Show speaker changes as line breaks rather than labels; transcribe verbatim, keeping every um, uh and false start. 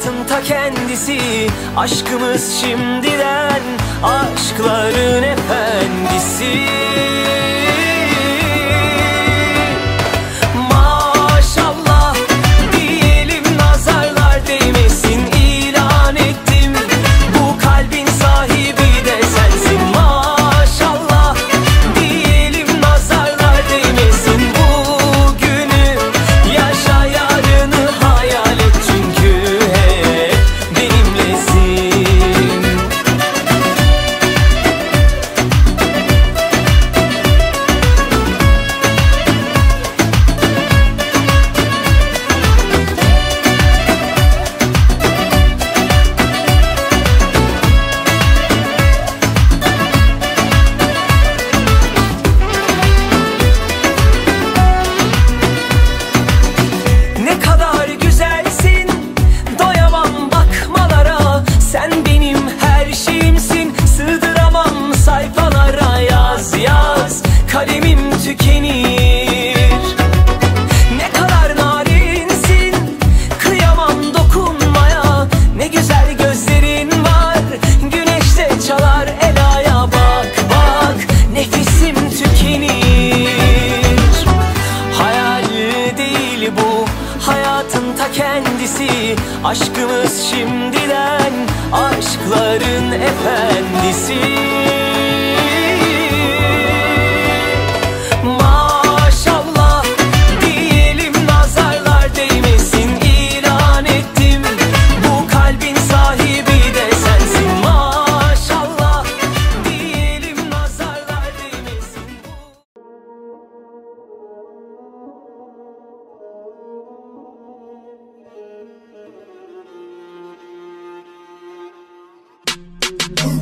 hayatın ta kendisi, aşkımız şimdiden, aşkların efendisi. Maşallah diyelim, nazarlar değmesin, ilan ettim, bu kalbin sahibi de sensin. Maşallah diyelim, nazarlar değmesin, bugünü yaşa, yarını hayal et, çünkü hep benimlesin. Ne kadar güzelsin, doyamam bakmalara, sen benim her şeyimsin, sığdıramam sayfalara. Yaz yaz, kalemim tükenir. Ne kadar narinsin, kıyamam dokunmaya, ne güzel gözlerin var, güneşte çalar elaya. Bak bak, nefesim tükenir. Hayal değil bu, hayatın ta kendisi, aşkımız şimdiden, aşkların efendisi. Maşallah diyelim, nazarlar değmesin, ilan ettim, bu kalbin sahibi de sensin. Maşallah diyelim, nazarlar değmesin, bu...